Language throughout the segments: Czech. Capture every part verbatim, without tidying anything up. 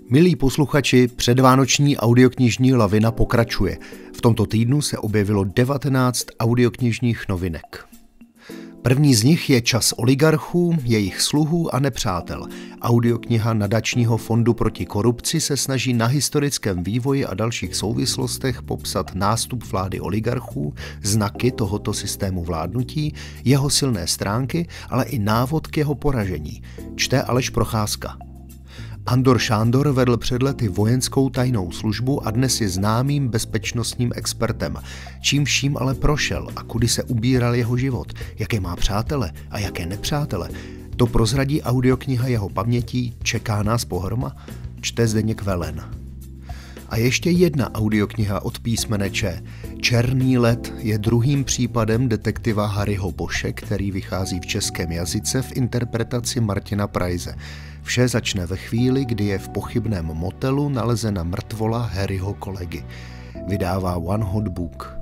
Milí posluchači, předvánoční audioknižní lavina pokračuje. V tomto týdnu se objevilo devatenáct audioknižních novinek. První z nich je Čas oligarchů, jejich sluhů a nepřátel. Audiokniha Nadačního fondu proti korupci se snaží na historickém vývoji a dalších souvislostech popsat nástup vlády oligarchů, znaky tohoto systému vládnutí, jeho silné stránky, ale i návod k jeho poražení. Čte Aleš Procházka. Andor Šándor vedl před lety vojenskou tajnou službu a dnes je známým bezpečnostním expertem. Čím vším ale prošel a kudy se ubíral jeho život, jaké má přátele a jaké nepřátele, to prozradí audiokniha jeho pamětí Čeká nás pohroma, čte Zdeněk Velen. A ještě jedna audiokniha od písmene Č. Černý led je druhým případem detektiva Harryho Bosche, který vychází v českém jazyce v interpretaci Martina Praise. Vše začne ve chvíli, kdy je v pochybném motelu nalezena mrtvola Harryho kolegy. Vydává One Hot Book.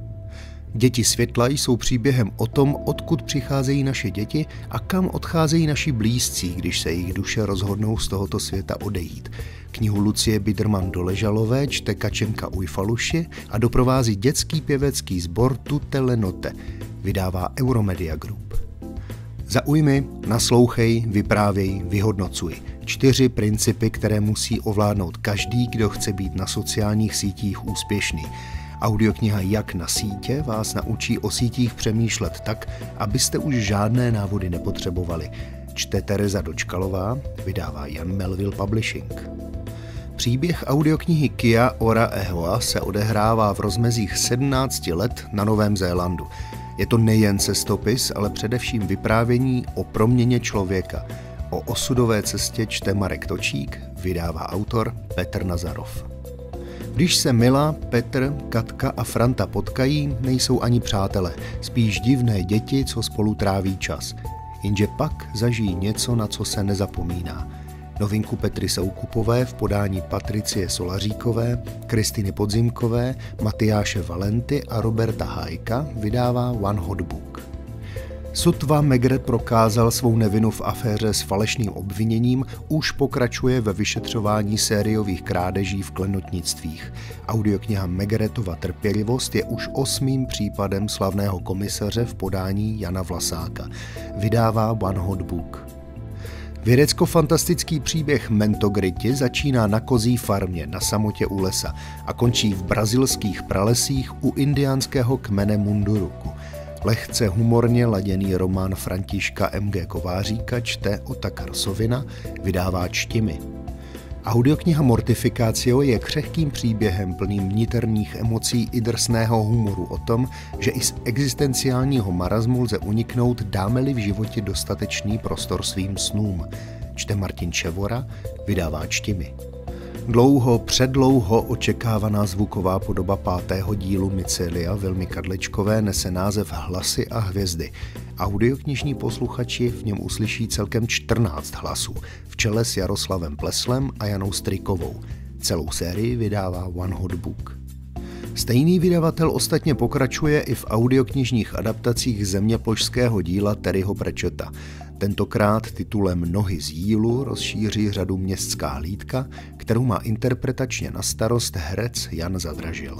Děti světla jsou příběhem o tom, odkud přicházejí naše děti a kam odcházejí naši blízcí, když se jejich duše rozhodnou z tohoto světa odejít. Knihu Lucie Biderman Doležalové čte Kačenka Ujfaluši a doprovází dětský pěvecký sbor Tutte le notte. Vydává Euromedia Group. Zaujmi, naslouchej, vyprávěj, vyhodnocuj. Čtyři principy, které musí ovládnout každý, kdo chce být na sociálních sítích úspěšný. Audiokniha Jak na sítě vás naučí o sítích přemýšlet tak, abyste už žádné návody nepotřebovali. Čte Tereza Dočkalová, vydává Jan Melville Publishing. Příběh audioknihy Kia Ora Ehoa se odehrává v rozmezích sedmnácti let na Novém Zélandu. Je to nejen cestopis, ale především vyprávění o proměně člověka. O osudové cestě čte Marek Točík, vydává autor Petr Nazarov. Když se Mila, Petr, Katka a Franta potkají, nejsou ani přátelé, spíš divné děti, co spolu tráví čas. Jenže pak zažijí něco, na co se nezapomíná. Novinku Petry Soukupové v podání Patricie Solaříkové, Kristiny Podzimkové, Matyáše Valenty a Roberta Hájka vydává One Hot Book. Sotva Megre prokázal svou nevinu v aféře s falešným obviněním, už pokračuje ve vyšetřování sériových krádeží v klenotnictvích. Audiokniha Megretova trpělivost je už osmým případem slavného komisaře v podání Jana Vlasáka. Vydává One Hot Book. Vědecko-fantastický příběh Mentogriti začíná na kozí farmě na samotě u lesa a končí v brazilských pralesích u indiánského kmene Munduruku. Lehce humorně laděný román Františka M G Kováříka čte Otakar Sovina, vydává Čtimi. Audiokniha Mortifikácio je křehkým příběhem plným niterních emocí i drsného humoru o tom, že i z existenciálního marazmu lze uniknout, dáme-li v životě dostatečný prostor svým snům. Čte Martin Čevora, vydává Čtimi. Dlouho, předlouho očekávaná zvuková podoba pátého dílu Mycelia Vilmy Kadlečkové nese název Hlasy a hvězdy. Audioknižní posluchači v něm uslyší celkem čtrnáct hlasů, v čele s Jaroslavem Pleslem a Janou Strykovou. Celou sérii vydává One Hot Book. Stejný vydavatel ostatně pokračuje i v audioknižních adaptacích zeměplošského díla Terryho Pratchetta. Tentokrát titulem Nohy z jílu rozšíří řadu Městská hlídka, kterou má interpretačně na starost herec Jan Zadražil.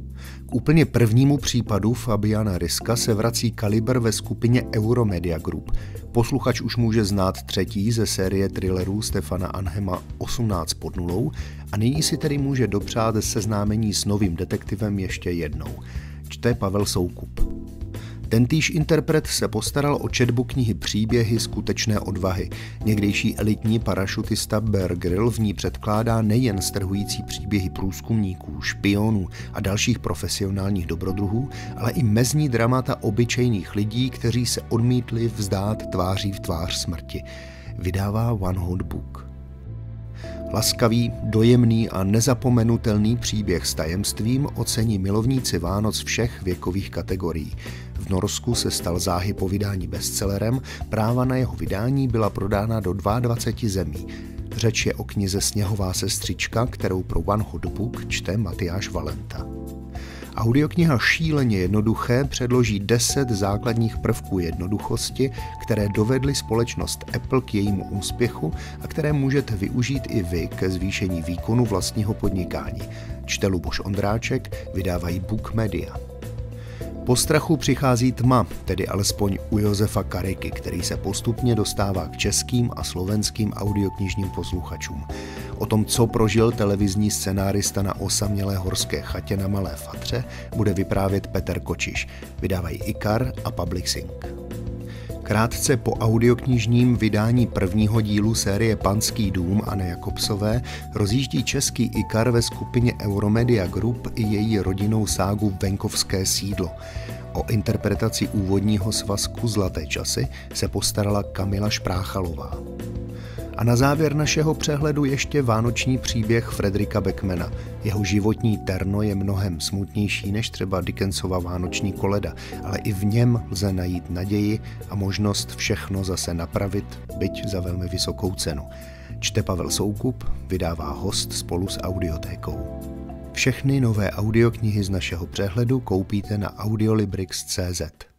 K úplně prvnímu případu Fabiana Ryska se vrací Kaliber ve skupině Euromedia Group. Posluchač už může znát třetí ze série thrillerů Stefana Anhema osmnáct pod nulou a nyní si tedy může dopřát seznámení s novým detektivem ještě jednou. Čte Pavel Soukup. Tentýž interpret se postaral o četbu knihy Příběhy skutečné odvahy. Někdejší elitní parašutista Bear Grylls v ní předkládá nejen strhující příběhy průzkumníků, špionů a dalších profesionálních dobrodruhů, ale i mezní dramata obyčejných lidí, kteří se odmítli vzdát tváří v tvář smrti. Vydává One Hot Book. Laskavý, dojemný a nezapomenutelný příběh s tajemstvím ocení milovníci Vánoc všech věkových kategorií. V Norsku se stal záhy po vydání bestsellerem, práva na jeho vydání byla prodána do dvaceti dvou zemí. Řeč je o knize Sněhová sestřička, kterou pro One Hot Book čte Matyáš Valenta. Audiokniha Šíleně jednoduché předloží deset základních prvků jednoduchosti, které dovedly společnost Apple k jejímu úspěchu a které můžete využít i vy ke zvýšení výkonu vlastního podnikání. Čte Luboš Ondráček, vydávají Book Media. Po strachu přichází tma, tedy alespoň u Josefa Kariky, který se postupně dostává k českým a slovenským audioknižním posluchačům. O tom, co prožil televizní scenárista na osamělé horské chatě na Malé Fatře, bude vyprávět Petr Kočiš. Vydávají Ikar a Publishing. Krátce po audioknižním vydání prvního dílu série Panský dům Anny Jakobsové rozjíždí český Ikar ve skupině Euromedia Group i její rodinnou ságu Venkovské sídlo. O interpretaci úvodního svazku Zlaté časy se postarala Kamila Špráchalová. A na závěr našeho přehledu ještě vánoční příběh Fredrika Beckmana. Jeho životní terno je mnohem smutnější než třeba Dickensova vánoční koleda, ale i v něm lze najít naději a možnost všechno zase napravit, byť za velmi vysokou cenu. Čte Pavel Soukup, vydává Host spolu s Audiotékou. Všechny nové audioknihy z našeho přehledu koupíte na audiolibrix tečka cé zet.